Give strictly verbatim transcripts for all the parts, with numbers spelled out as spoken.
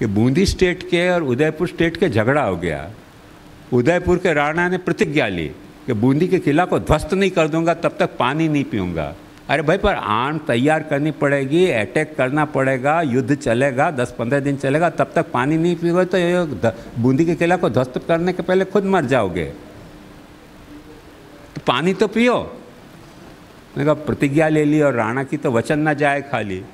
कि बूंदी स्टेट के और उदयपुर स्टेट के झगड़ा हो गया। उदयपुर के राणा ने प्रतिज्ञा ली कि बूंदी के किला को ध्वस्त नहीं कर दूंगा तब तक पानी नहीं पीऊंगा। अरे भाई, पर आर्म तैयार करनी पड़ेगी, अटैक करना पड़ेगा, युद्ध चलेगा, दस पंद्रह दिन चलेगा, तब तक पानी नहीं पियोगे तो ये बूंदी के किला को ध्वस्त करने के पहले खुद मर जाओगे। तो पानी तो पियो। मैंने कहा प्रतिज्ञा ले ली और राणा की तो वचन ना जाए खाली।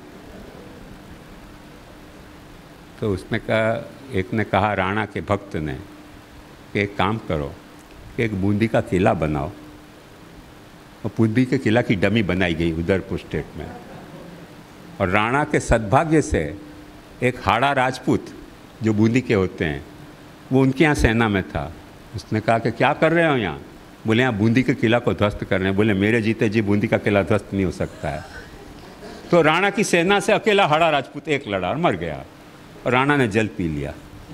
तो उसने कहा, एक ने कहा राणा के भक्त ने कि एक काम करो कि एक बूंदी का किला बनाओ। और बूंदी के किला की डमी बनाई गई उदयपुर स्टेट में। और राणा के सद्भाग्य से एक हाड़ा राजपूत जो बूंदी के होते हैं वो उनके यहाँ सेना में था। उसने कहा कि क्या कर रहे हो यहाँ? बोले यहाँ बूंदी के किला को ध्वस्त कर रहे हैं। बोले मेरे जीते जी बूंदी का किला ध्वस्त नहीं हो सकता है। तो राणा की सेना से अकेला हाड़ा राजपूत एक लड़ा और मर गया। और राणा ने जल पी लिया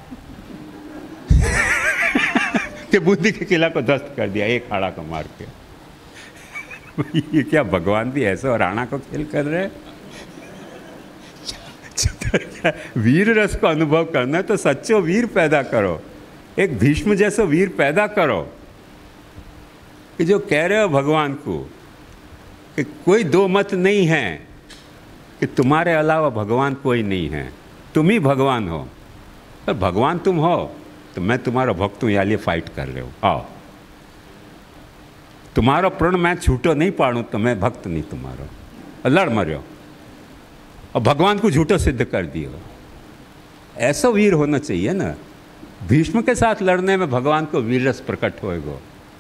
कि बूंदी के किला को ध्वस्त कर दिया एक हाड़ा को मार के। ये क्या भगवान भी ऐसा और राणा को खेल कर रहे? वीर रस को अनुभव करना है तो सच्चो वीर पैदा करो, एक भीष्म जैसा वीर पैदा करो कि जो कह रहे हो भगवान को कि कोई दो मत नहीं है, कि तुम्हारे अलावा भगवान कोई नहीं है, तुम ही भगवान हो। और भगवान तुम हो तो मैं तुम्हारा भक्त हूँ, यहाँ लिए फाइट कर रहे हो, आओ। तुम्हारा प्रण मैं छूटो नहीं पाड़ू तो मैं भक्त नहीं तुम्हारा, और लड़ मरो और भगवान को झूठो सिद्ध कर दियो। ऐसा वीर होना चाहिए ना। भीष्म के साथ लड़ने में भगवान को वीर रस प्रकट होएगा।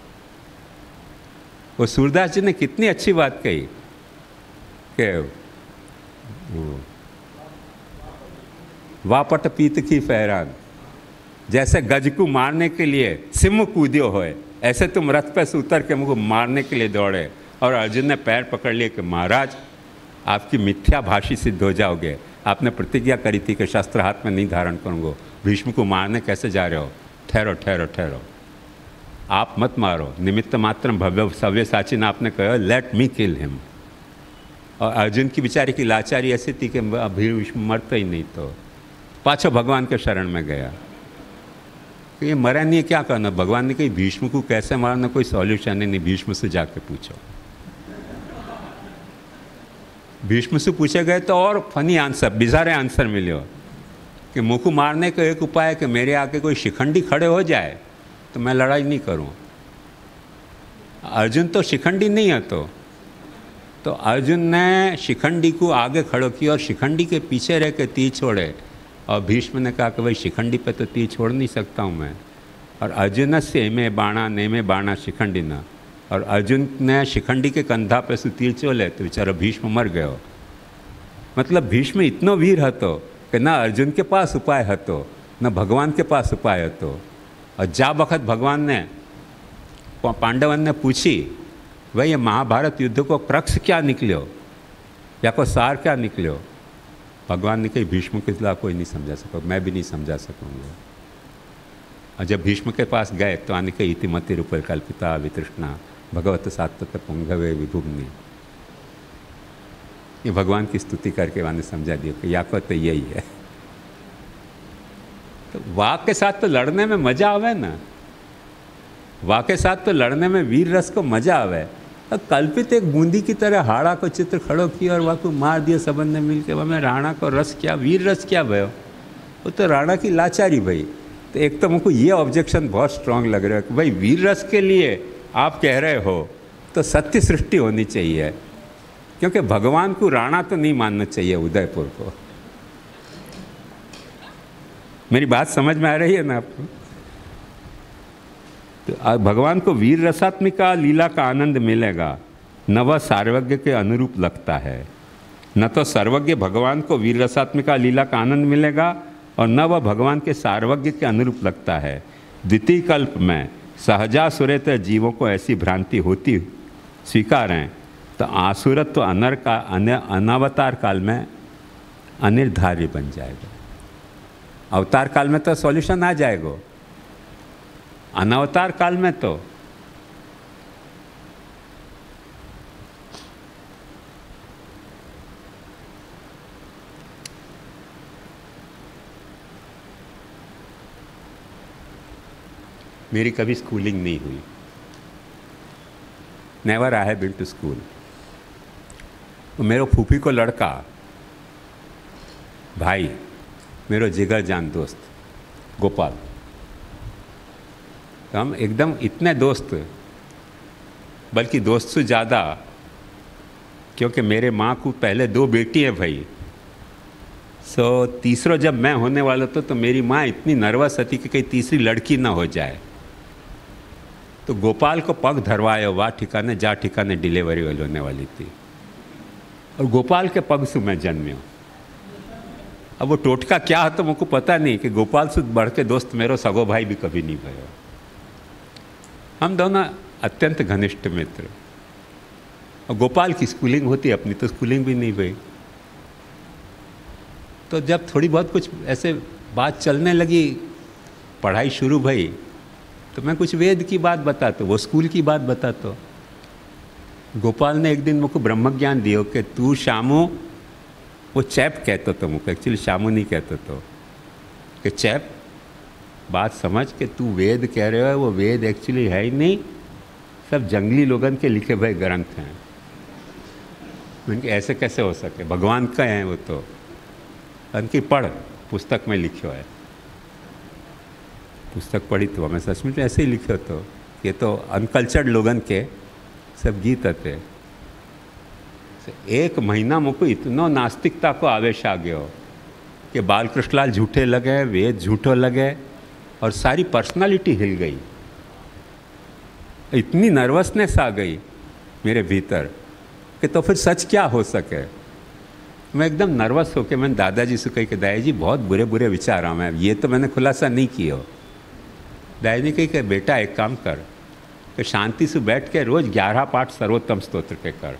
वो सूरदास जी ने कितनी अच्छी बात कही कि वापट पीत की फहरान, जैसे गज को मारने के लिए सिंह कूदियो होए, ऐसे तुम रथ पे से उतर के मुझको मारने के लिए दौड़े। और अर्जुन ने पैर पकड़ लिए कि महाराज आपकी मिथ्या भाषी सिद्ध हो जाओगे। आपने प्रतिज्ञा करी थी कि शस्त्र हाथ में नहीं धारण करूँगा, भीष्म को मारने कैसे जा रहे हो? ठहरो ठहरो ठहरो, आप मत मारो, निमित्त मात्र भव्य सव्य साची ने आपने कहा लेट मी किल हिम। और अर्जुन की बेचारी की लाचारी ऐसी थी कि भीष्म मरता ही नहीं, तो पाछो भगवान के शरण में गया कि ये मरा नहीं है, क्या करना? भगवान ने कही भीष्म को कैसे मारना कोई सॉल्यूशन नहीं, भीष्म से जाके पूछो। भीष्म से पूछे गए तो और फनी आंसर, बिजारे आंसर मिले कि मुँह को मारने का एक उपाय है कि मेरे आके कोई शिखंडी खड़े हो जाए तो मैं लड़ाई नहीं करूं। अर्जुन तो शिखंडी नहीं है, तो तो अर्जुन ने शिखंडी को आगे खड़ो किया और शिखंडी के पीछे रह के तीर छोड़े। और भीष्म ने कहा कि भाई शिखंडी पे तो तीर छोड़ नहीं सकता हूं मैं। और अर्जुन से में बाणा ने में बाणा शिखंडी न, और अर्जुन ने शिखंडी के कंधा पे से तीर चोले तो बेचारा भीष्म मर गयो। मतलब भीष्म इतना वीर हतो कि ना अर्जुन के पास उपाय हतो न भगवान के पास उपाय हतो। और जा वक्त भगवान ने पांडवन ने पूछी भाई ये महाभारत युद्ध को क्रक्स क्या निकलो या को सार क्या निकलो? भगवान ने कही भीष्म के खिलाफ कोई नहीं समझा सको, मैं भी नहीं समझा सकूँगा। और जब भीष्म के पास गए तो आने कही इतिमति रूप कल्पिता वितृष्णा भगवत सात्वत पुंगवे विभुग्नि। ये भगवान की स्तुति करके वाने समझा दिया कि या को तो यही है। तो वाक के साथ तो लड़ने में मजा आवे ना, वाक के साथ तो लड़ने में वीर रस को मजा आवे। और कल्पित एक बूंदी की तरह हाड़ा को चित्र खड़ो किया और वहाँ को मार दिया सबन ने मिल के। वह में राणा को रस क्या, वीर रस क्या भयो? वो तो राणा की लाचारी भाई। तो एक तो मुझको ये ऑब्जेक्शन बहुत स्ट्रांग लग रहा है कि भाई वीर रस के लिए आप कह रहे हो तो सत्य सृष्टि होनी चाहिए, क्योंकि भगवान को राणा तो नहीं मानना चाहिए उदयपुर को। मेरी बात समझ में आ रही है ना आपको? तो भगवान को वीर रसात्मिका लीला का आनंद मिलेगा, न वह सार्वज्ञ के अनुरूप लगता है। न तो सर्वज्ञ भगवान को वीर रसात्मिका लीला का आनंद मिलेगा और न वह भगवान के सार्वज्ञ के अनुरूप लगता है। द्वितीय कल्प में सहजासुरेतर जीवों को ऐसी भ्रांति होती स्वीकारें तो आसुरत्व तो अनर का अनावतार काल में अनिर्धार्य बन जाएगा। अवतार काल में तो सॉल्यूशन आ जाएगा, अनावतार काल में तो मेरी कभी स्कूलिंग नहीं हुई, never I have been to school. मेरे फूफी को लड़का भाई, मेरो जिगर जान दोस्त गोपाल, तो हम एकदम इतने दोस्त, बल्कि दोस्त से ज़्यादा, क्योंकि मेरे माँ को पहले दो बेटी हैं भाई। सो तीसरा जब मैं होने वाला था तो मेरी माँ इतनी नर्वस थी कि कहीं तीसरी लड़की ना हो जाए, तो गोपाल को पग धरवाया, वाह ठिकाने जा ठिकाने डिलीवरी होने वाली थी, और गोपाल के पग से मैं जन्मियो। अब वो टोटका क्या है तो मुझको पता नहीं कि गोपाल से बढ़ के दोस्त मेरो सगो भाई भी कभी नहीं भयो। हम दोनों अत्यंत घनिष्ठ मित्र। और गोपाल की स्कूलिंग होती, अपनी तो स्कूलिंग भी नहीं हुई। तो जब थोड़ी बहुत कुछ ऐसे बात चलने लगी, पढ़ाई शुरू भई, तो मैं कुछ वेद की बात बताता, वो स्कूल की बात बताता। गोपाल ने एक दिन मुझको ब्रह्म ज्ञान दियो कि तू शामू, वो चैप कहते तो मुझको, एक्चुअली शामू नहीं कहते तो, कि चैप बात समझ के तू वेद कह रहे हो, वो वेद एक्चुअली है ही नहीं, सब जंगली लोगन के लिखे भए ग्रंथ हैं। उनके ऐसे कैसे हो सके, भगवान का है वो तो, उनकी पढ़ पुस्तक में लिखो है। पुस्तक पढ़ी तो हमें सच में तो ऐसे ही लिखे तो, ये तो अनकल्चर्ड लोगन के सब गीत थे। एक महीना मुझको इतना नास्तिकता को आवेश आ गया कि बालकृष्णलाल झूठे लगे, वेद झूठो लगे, और सारी पर्सनालिटी हिल गई। इतनी नर्वसनेस आ गई मेरे भीतर कि तो फिर सच क्या हो सके। मैं एकदम नर्वस होकर मैंने दादाजी से कही कि दादाजी बहुत बुरे बुरे विचार आ मैं, ये तो मैंने खुलासा नहीं किया। दादाजी कही कि बेटा एक काम कर कि शांति से बैठ के रोज ग्यारह पाठ सर्वोत्तम स्तोत्र के कर।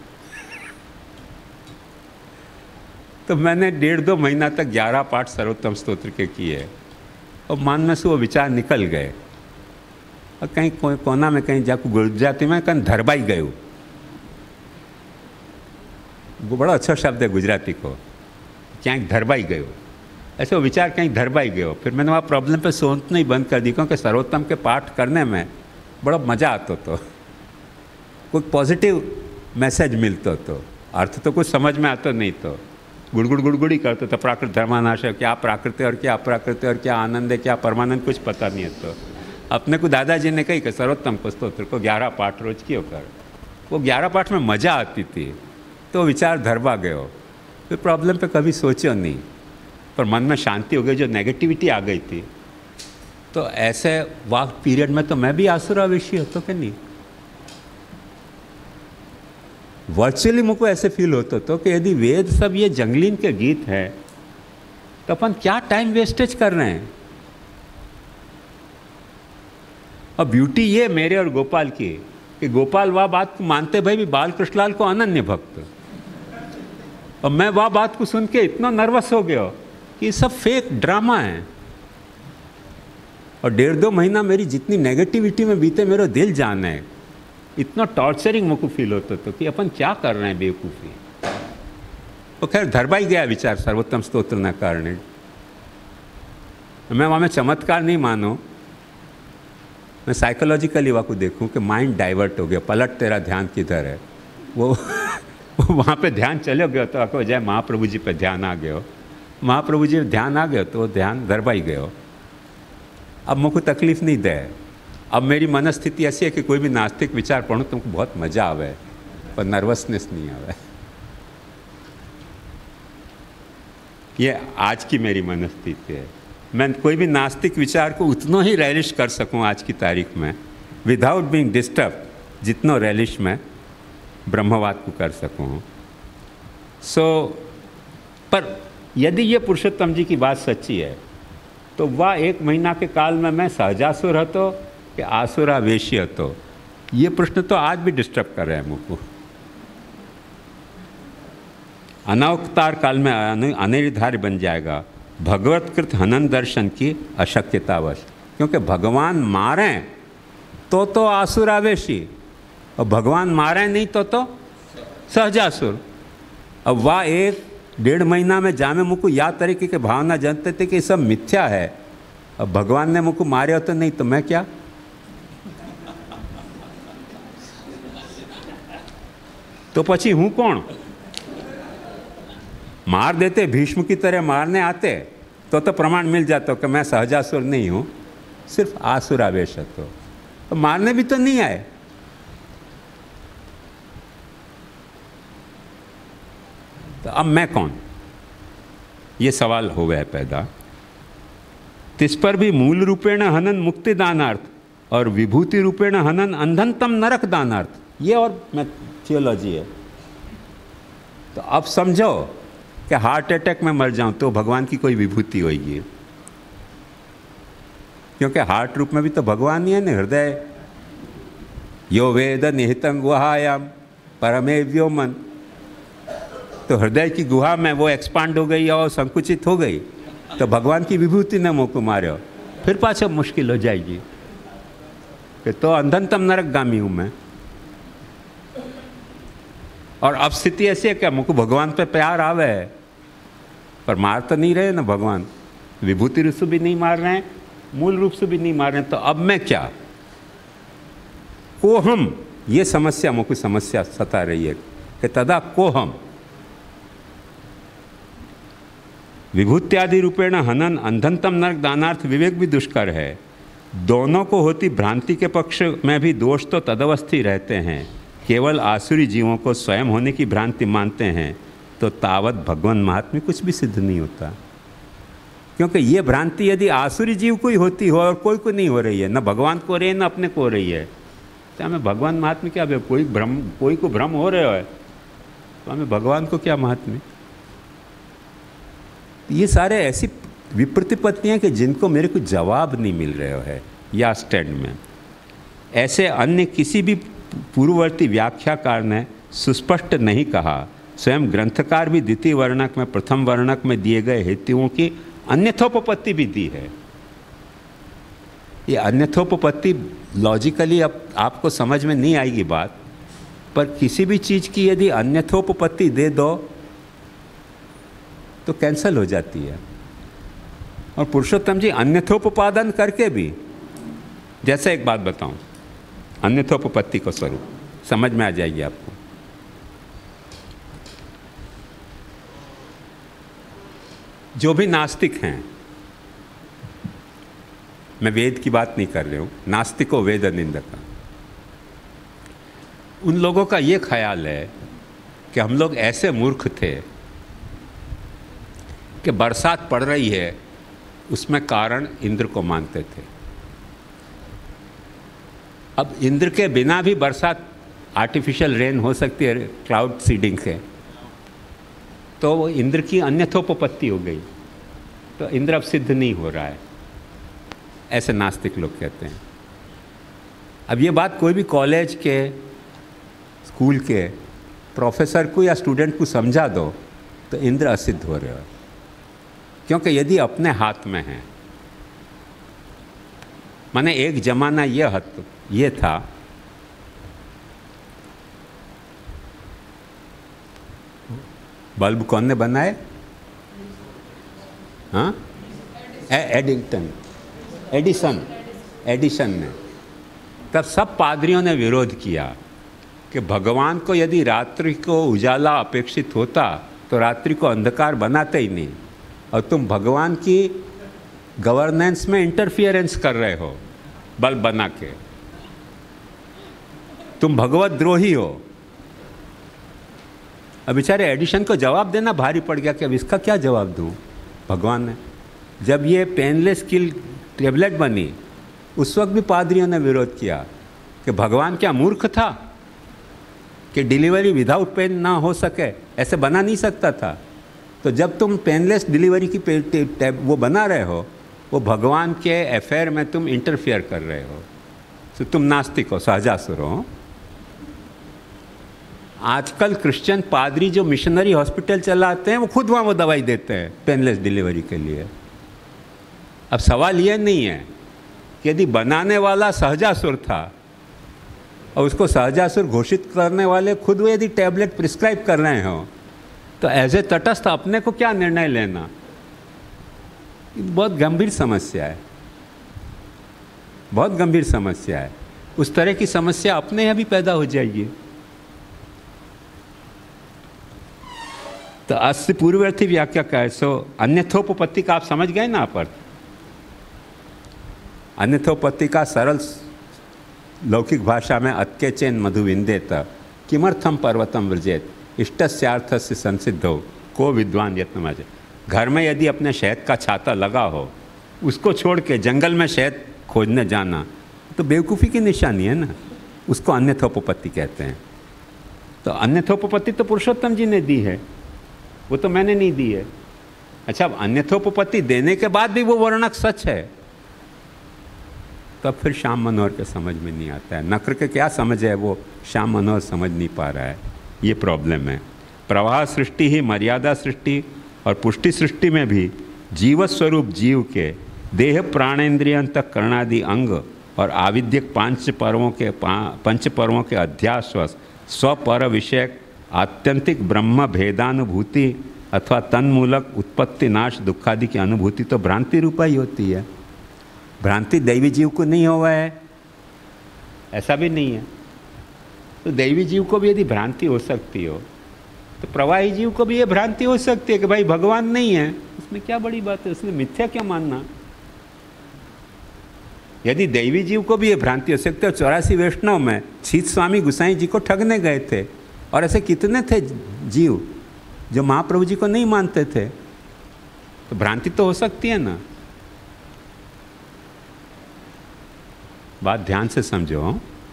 तो मैंने डेढ़ दो महीना तक ग्यारह पाठ सर्वोत्तम स्तोत्र के किए, और मन में से वो विचार निकल गए। और कहीं को, कोना में कहीं जाकर गुजराती में कहीं धरबाई गए, वो बड़ा अच्छा शब्द है गुजराती को, क्या धरबाई गए, ऐसे वो विचार कहीं धरबाई गए। फिर मैंने वहाँ प्रॉब्लम पे सोचना ही बंद कर दी, क्योंकि सर्वोत्तम के पाठ करने में बड़ा मज़ा आता तो, कोई पॉजिटिव मैसेज मिलता तो, अर्थ तो कुछ समझ में आता नहीं तो, गुड़गुड़ गुड़गुड़ी करते तो प्राकृत धर्मानाश है, क्या प्राकृत और क्या अप्राकृत और क्या आनंद है क्या परमानंद कुछ पता नहीं है। तो अपने को दादाजी ने कही कि सर्वोत्तम को स्तोत्र को ग्यारह पाठ रोज क्यों कर। वो ग्यारह पाठ में मज़ा आती थी, तो विचार धरवा गए। फिर प्रॉब्लम पे कभी सोचो नहीं, पर मन में शांति हो गई, जो नेगेटिविटी आ गई थी। तो ऐसे वाक पीरियड में तो मैं भी आसुरावेशी होता कि नहीं, वर्चुअली मुझको ऐसे फील होता तो कि यदि वेद सब ये जंगलीन के गीत है तो अपन क्या टाइम वेस्टेज कर रहे हैं। और ब्यूटी ये मेरे और गोपाल की कि गोपाल वह बात को मानते भाई भी बालकृष्णलाल को अनन्य भक्त, और मैं वह बात को सुन के इतना नर्वस हो गया कि सब फेक ड्रामा है। और डेढ़ दो महीना मेरी जितनी नेगेटिविटी में बीते, मेरा दिल जान है, इतना टॉर्चरिंग मुझको फील होता तो कि अपन क्या कर रहे हैं बेवकूफ़ी। तो खैर धरबाई गया विचार सर्वोत्तम स्तोत्र न कारण। मैं वहाँ में चमत्कार नहीं मानो, मैं साइकोलॉजिकली वहाँ को देखूँ कि माइंड डाइवर्ट हो गया, पलट तेरा ध्यान किधर है, वो वहाँ पे ध्यान चले गया तो आपको जाए महाप्रभु जी पे ध्यान आ गया, महाप्रभु जी पे ध्यान आ गया तो वो ध्यान धरबाई गया। अब मुझको तकलीफ नहीं दे। अब मेरी मनस्थिति ऐसी है कि कोई भी नास्तिक विचार पढ़ूँ तुमको बहुत मज़ा आवे, पर नर्वसनेस नहीं आवे। ये आज की मेरी मनस्थिति है। मैं कोई भी नास्तिक विचार को उतना ही रैलिश कर सकूं आज की तारीख में, विदाउट बीइंग डिस्टर्ब, जितना रैलिश में ब्रह्मवाद को कर सकूं। सो so, पर यदि ये पुरुषोत्तम जी की बात सच्ची है तो वह एक महीना के काल में मैं सहजासुर हतो कि आसुरावेशी हतो, ये प्रश्न तो आज भी डिस्टर्ब कर रहे हैं मुझको। अनावतार काल में अनिर्धार्य बन जाएगा भगवतकृत हनन दर्शन की अशक्यतावश, क्योंकि भगवान मारें तो तो आसुरावेशी, और भगवान मारें नहीं तो तो सहजासुर। अब वह एक डेढ़ महीना में जामे मुझको या तरीके की भावना जानते थे कि सब मिथ्या है। अब भगवान ने मुझको मारे हो तो नहीं तो मैं क्या तो પછી હું કોણ? मार देते भीष्म की तरह मारने आते तो तो प्रमाण मिल जाता कि मैं सहजासुर नहीं हूँ, सिर्फ आसुर आवेश હતો, तो मारने भी तो नहीं आए। तो अब मैं कौन, ये सवाल हो गया पैदा। तिस पर भी मूल रूपेण हनन मुक्ति दानार्थ और विभूति रूपेण हनन अंधनतम नरक दानार्थ, ये और मैं थियोलॉजी है। तो अब समझो कि हार्ट अटैक में मर जाऊं तो भगवान की कोई विभूति होगी, क्योंकि हार्ट रूप में भी तो भगवान ही है न। हृदय यो वेद निहितं गुहायाम परमे व्योमन, तो हृदय की गुहा में वो एक्सपांड हो गई और संकुचित हो गई, तो भगवान की विभूति ने मोको मार्यो, फिर पाछो मुश्किल हो जाएगी कि तो अंधनतम नरकगामी हूँ मैं। और अब स्थिति ऐसी है कि मुझको भगवान पे प्यार आवे है, पर मार तो नहीं रहे ना भगवान, विभूति रूप से भी नहीं मार रहे हैं, मूल रूप से भी नहीं मार रहे हैं। तो अब मैं क्या को हम, ये समस्या मुझको समस्या सता रही है कि तदा को हम विभूत्यादि रूपेण हनन अंधनतम नरक दानार्थ विवेक भी दुष्कर है। दोनों को होती भ्रांति के पक्ष में भी दोष तो तदवस्थी रहते हैं। केवल आसुरी जीवों को स्वयं होने की भ्रांति मानते हैं तो तावत भगवान महात्म्य कुछ भी सिद्ध नहीं होता, क्योंकि ये भ्रांति यदि आसुरी जीव को ही होती हो और कोई को नहीं हो रही है, न भगवान को हो रही है न अपने को हो रही है, तो हमें भगवान महात्म्य क्या? कोई भ्रम, कोई को भ्रम हो रहा है तो हमें भगवान को क्या महात्म्य? ये सारे ऐसी विप्रतिपत्तियाँ कि जिनको मेरे को जवाब नहीं मिल रहे है या स्टैंड में। ऐसे अन्य किसी भी पूर्ववर्ती व्याख्याकार ने सुस्पष्ट नहीं कहा। स्वयं ग्रंथकार भी द्वितीय वर्णक में प्रथम वर्णक में दिए गए हेतुओं की अन्यथोपपत्ति भी दी है। ये अन्यथोपपत्ति लॉजिकली अब आपको समझ में नहीं आएगी बात, पर किसी भी चीज़ की यदि अन्यथोपपत्ति दे दो तो कैंसल हो जाती है। और पुरुषोत्तम जी अन्यथोपपादन करके भी, जैसे एक बात बताऊं, अन्यथोपपत्ति को स्वरूप समझ में आ जाएगी आपको। जो भी नास्तिक हैं, मैं वेद की बात नहीं कर रहा हूं, नास्तिको वेद निंदक, उन लोगों का ये ख्याल है कि हम लोग ऐसे मूर्ख थे कि बरसात पड़ रही है उसमें कारण इंद्र को मानते थे। अब इंद्र के बिना भी बरसात आर्टिफिशियल रेन हो सकती है क्लाउड सीडिंग से, तो वो इंद्र की अन्यथोपपत्ति हो गई, तो इंद्र अब सिद्ध नहीं हो रहा है, ऐसे नास्तिक लोग कहते हैं। अब ये बात कोई भी कॉलेज के, स्कूल के प्रोफेसर को या स्टूडेंट को समझा दो तो इंद्र असिद्ध हो रहे हो, क्योंकि यदि अपने हाथ में है, माने एक जमाना ये हत ये था बल्ब कौन ने बनाए? हाँ, एडिंगटन एडिसन एडिसन ने। तब सब पादरियों ने विरोध किया कि भगवान को यदि रात्रि को उजाला अपेक्षित होता तो रात्रि को अंधकार बनाते ही नहीं, और तुम भगवान की गवर्नेंस में इंटरफियरेंस कर रहे हो बल्ब बना के, तुम भगवत द्रोही हो। अब बेचारे एडिशन को जवाब देना भारी पड़ गया कि अब इसका क्या जवाब दूं। भगवान ने जब ये पेनलेस किल टेबलेट बनी, उस वक्त भी पादरियों ने विरोध किया कि भगवान क्या मूर्ख था कि डिलीवरी विदाउट पेन ना हो सके, ऐसे बना नहीं सकता था। तो जब तुम पेनलेस डिलीवरी की टैब वो बना रहे हो, वो भगवान के अफेयर में तुम इंटरफियर कर रहे हो, तो तुम नास्तिक हो, सहजासुर हो। आजकल क्रिश्चियन पादरी जो मिशनरी हॉस्पिटल चलाते हैं, वो खुद वहाँ वो दवाई देते हैं पेनलेस डिलीवरी के लिए। अब सवाल ये नहीं है कि यदि बनाने वाला सहजासुर था और उसको सहजासुर घोषित करने वाले खुद वो यदि टैबलेट प्रिस्क्राइब कर रहे हो, तो एज ए तटस्थ अपने को क्या निर्णय लेना? बहुत गंभीर समस्या है, बहुत गंभीर समस्या है। उस तरह की समस्या अपने यहाँ भी पैदा हो जाएगी। तो अस्य पूर्वर्थी व्याख्या का है। सो अन्यथोपपत्ति का आप समझ गए ना पर अन्यथोपत्ति का सरल लौकिक भाषा में अत्के चेन मधुविंदेत किमर्थम पर्वतम व्रजेत इष्टस्यार्थस्य संसिद्धो को विद्वान यत्नमाजे। घर में यदि अपने शहद का छाता लगा हो, उसको छोड़ के जंगल में शहद खोजने जाना तो बेवकूफ़ी की निशानी है ना, उसको अन्यथोपपत्ति कहते हैं। तो अन्यथोपपत्ति तो पुरुषोत्तम जी ने दी है, वो तो मैंने नहीं दी है। अच्छा, अब अन्यथोपपत्ति देने के बाद भी वो वर्णक सच है, तब तो फिर श्याम मनोहर के समझ में नहीं आता है। नक्र के क्या समझ है वो श्याम मनोहर समझ नहीं पा रहा है, ये प्रॉब्लम है। प्रवाह सृष्टि ही मर्यादा सृष्टि और पुष्टि सृष्टि में भी जीव स्वरूप जीव के देह प्राणेन्द्रियंतक करणादि अंग और आविद्यक पांच पर्वों के पंच पर्वों के अध्याश्वस स्वपर विषयक आत्यंतिक ब्रह्म भेदानुभूति अथवा तन्मूलक उत्पत्ति नाश दुखादि की अनुभूति तो भ्रांति रूपा ही होती है। भ्रांति दैवी जीव को नहीं हुआ है, ऐसा भी नहीं है। तो दैवी जीव को भी यदि भ्रांति हो सकती हो तो प्रवाही जीव को भी ये भ्रांति हो सकती है कि भाई भगवान नहीं है, उसमें क्या बड़ी बात है, उसमें मिथ्या क्या मानना। यदि दैवी जीव को भी ये भ्रांति हो सकती है। चौरासी वैष्णव में छीत स्वामी गुसाई जी को ठगने गए थे, और ऐसे कितने थे जीव जो महाप्रभु जी को नहीं मानते थे, तो भ्रांति तो हो सकती है ना। बात ध्यान से समझो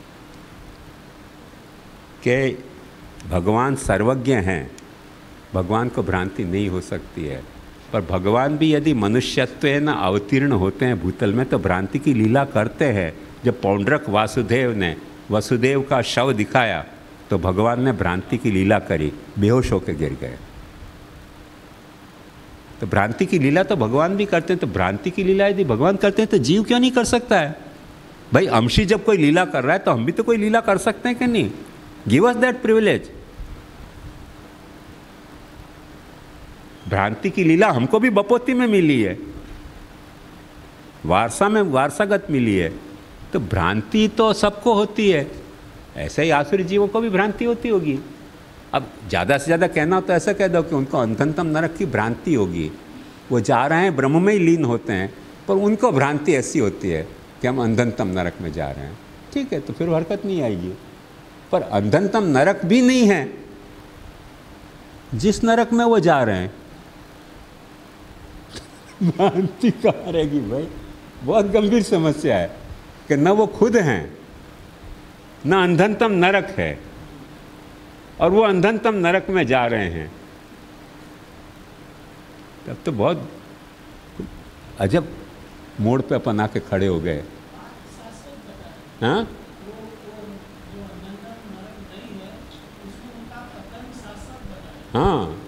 कि भगवान सर्वज्ञ हैं, भगवान को भ्रांति नहीं हो सकती है। पर भगवान भी यदि मनुष्यत्व न अवतीर्ण होते हैं भूतल में तो भ्रांति की लीला करते हैं। जब पौंड्रक वासुदेव ने वसुदेव का शव दिखाया तो भगवान ने भ्रांति की लीला करी, बेहोश होकर गिर गए। तो भ्रांति की लीला तो भगवान भी करते हैं, तो भ्रांति की लीला यदि भगवान करते हैं तो जीव क्यों नहीं कर सकता है? भाई अंशी जब कोई लीला कर रहा है तो हम भी तो कोई लीला कर सकते हैं कि नहीं? Give us that privilege. भ्रांति की लीला हमको भी बपोती में मिली है, वारसा में वारसागत मिली है। तो भ्रांति तो सबको होती है, ऐसे ही आसुरी जीवों को भी भ्रांति होती होगी। अब ज़्यादा से ज़्यादा कहना हो तो ऐसा कह दो कि उनको अंधनतम नरक की भ्रांति होगी, वो जा रहे हैं ब्रह्म में ही लीन होते हैं, पर उनको भ्रांति ऐसी होती है कि हम अंधनतम नरक में जा रहे हैं। ठीक है, तो फिर हरकत नहीं आएगी। पर अंधनतम नरक भी नहीं है जिस नरक में वो जा रहे हैं, भ्रांति कहाँ रहेगी भाई? बहुत गंभीर समस्या है कि न वो खुद हैं, न अंधनतम नरक है, और वो अंधनतम नरक में जा रहे हैं। तब तो बहुत अजब मोड़ पे अपन आके खड़े हो गए। हाँ, हाँ,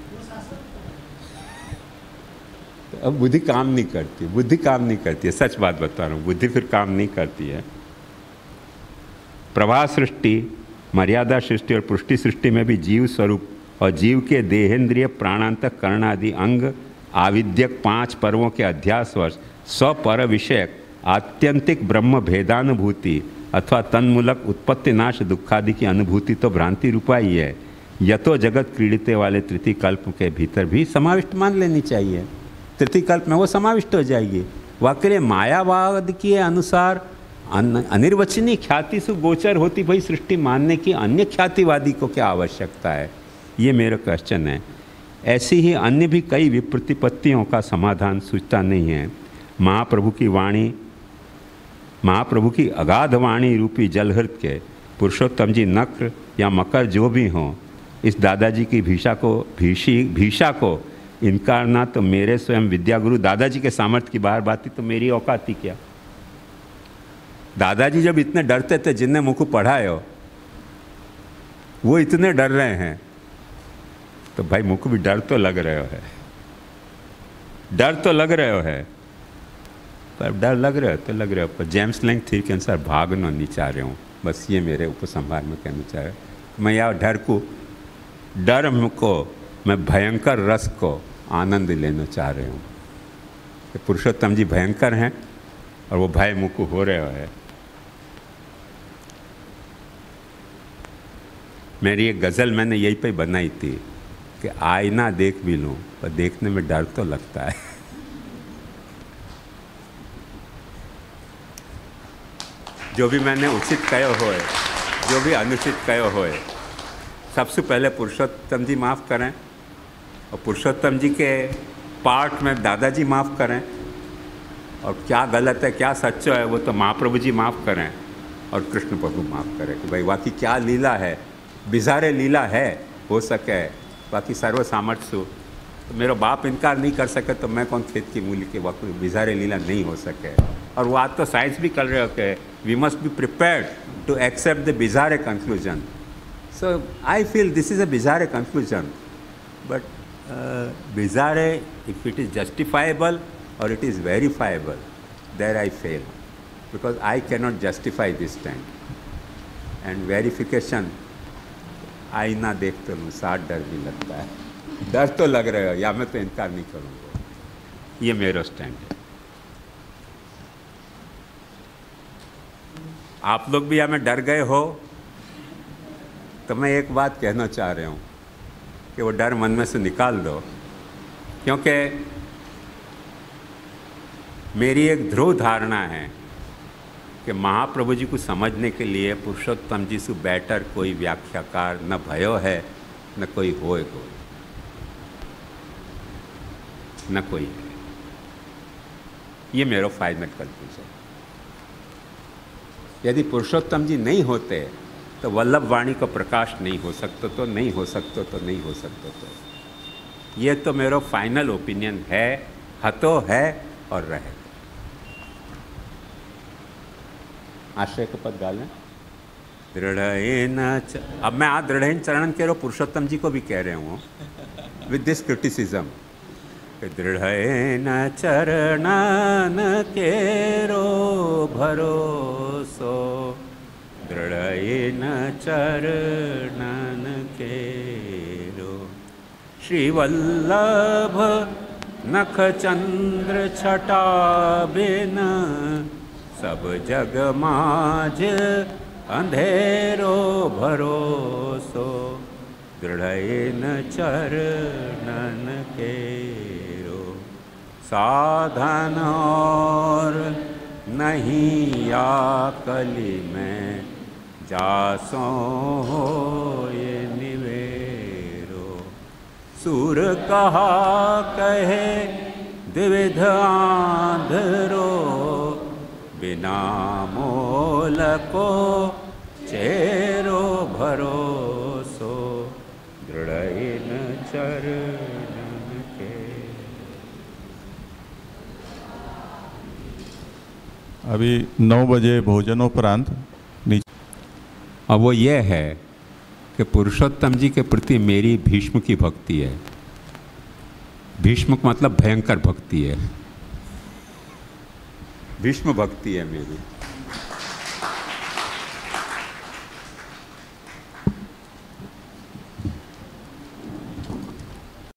अब बुद्धि काम नहीं करती, बुद्धि काम नहीं करती है, सच बात बता रहा हूँ, बुद्धि फिर काम नहीं करती है। प्रवाह सृष्टि, मर्यादा सृष्टि और पुष्टि सृष्टि में भी जीव स्वरूप और जीव के देहेंद्रिय प्राणांतक कर्ण आदि अंग आविद्यक पांच पर्वों के अध्यासवश स्वपर विषयक आत्यंतिक ब्रह्म भेदानुभूति अथवा तन्मूलक उत्पत्ति नाश दुखादि की अनुभूति तो भ्रांति रूपा ही है। यतो जगत क्रीड़िते वाले तृतीय कल्प के भीतर भी समाविष्ट मान लेनी चाहिए। तृतीय कल्प में वो समाविष्ट हो जाएगी। वाक्य मायावाद के अनुसार अनिर्वचनीय ख्याति से गोचर होती भाई सृष्टि मानने की अन्य ख्यातिवादी को क्या आवश्यकता है? ये मेरा क्वेश्चन है। ऐसी ही अन्य भी कई विप्रतिपत्तियों का समाधान सूझता नहीं है। महाप्रभु की वाणी, महाप्रभु की अगाध वाणी रूपी जलहृत के पुरुषोत्तम जी नक्र या मकर जो भी हों, इस दादाजी की भीषा को भीषी भीषा को इनकारना तो मेरे स्वयं विद्यागुरु दादाजी के सामर्थ्य की बाहर बात थी, तो मेरी औकात ही क्या? दादाजी जब इतने डरते थे, जिनने मुझको पढ़ाए हो वो इतने डर रहे हैं, तो भाई मुझको भी डर तो लग रहे हो है, डर तो लग रहे हो है, पर डर लग रहे हो तो लग रहे हो, पर जेम्स लैंग थ्योरी के अनुसार भागना नहीं चाह रहे हूँ। बस ये मेरे उपसंहार में कहना चाह रहे। मैं यार डर को डर को मैं भयंकर रस को आनंद लेना चाह रहे हूँ। पुरुषोत्तम जी भयंकर हैं और वो भय मुझको हो रहे है। मेरी एक गज़ल मैंने यही पे बनाई थी कि आईना देख भी लूँ पर देखने में डर तो लगता है। जो भी मैंने उचित कहो होए, जो भी अनुचित कहो होए, सबसे पहले पुरुषोत्तम जी माफ़ करें, और पुरुषोत्तम जी के पार्ट में दादाजी माफ़ करें, और क्या गलत है क्या सच्चा है वो तो महाप्रभु जी माफ़ करें, और कृष्ण प्रभु माफ़ करें कि भाई बाकी क्या लीला है, बिजारे लीला है, हो सके बाकी सर्व सामर्थ्य। तो मेरा बाप इनकार नहीं कर सके तो मैं कौन खेत की मूली के वक्त बिजारे लीला नहीं हो सके। और वो आज तो साइंस भी कर रहे हो कि we must be prepared to accept the bizarre conclusion. So I feel this is a bizarre conclusion, but bizarre if it is justifiable or it is verifiable, there I fail, because I cannot justify this time. And verification, आईना देख तो लूँ साथ डर भी लगता है, डर तो लग रहा है, या मैं तो इनकार नहीं करूँगा। ये मेरा स्टैंड है। आप लोग भी या में डर गए हो तो मैं एक बात कहना चाह रहा हूँ कि वो डर मन में से निकाल दो, क्योंकि मेरी एक ध्रुव धारणा है कि महाप्रभु जी को समझने के लिए पुरुषोत्तम जी से बेटर कोई व्याख्याकार न भयो है, न कोई होएगो, न कोई है। ये मेरा फाइनल कंक्लूजन। यदि पुरुषोत्तम जी नहीं होते तो वल्लभ वाणी का प्रकाश नहीं हो सकता, तो नहीं हो सकता तो नहीं हो सकता। तो ये तो मेरा फाइनल ओपिनियन है, हतो है और रहेगा। आश्रय का पद डालें, दृढ़ेन च। अब मैं आज दृढ़ेन चरणन कह रहा हूँ, पुरुषोत्तम जी को भी कह रहे हूँ विद दिस क्रिटिसिज्म, दृढ़ेन चरणन केरो भरोसो, दृढ़ेन चरणन केरो। श्री वल्लभ नख चंद्र छटा बिन, सब जग माज अंधेरो भरोसो, दृढ़ेन चरणन केरो। साधन और नहीं या कली में, जासो हो ये निवेरो। सूर कहा कहे द्विविध आंधरो, बिना मोल को चेरो भरोसो, दृढ़ेन चरणन के। अभी नौ बजे भोजनोपरांत नीचे। अब वो ये है कि पुरुषोत्तम जी के प्रति मेरी भीष्म की भक्ति है। भीष्म मतलब भयंकर भक्ति है, भीष्म भक्ति है मेरी।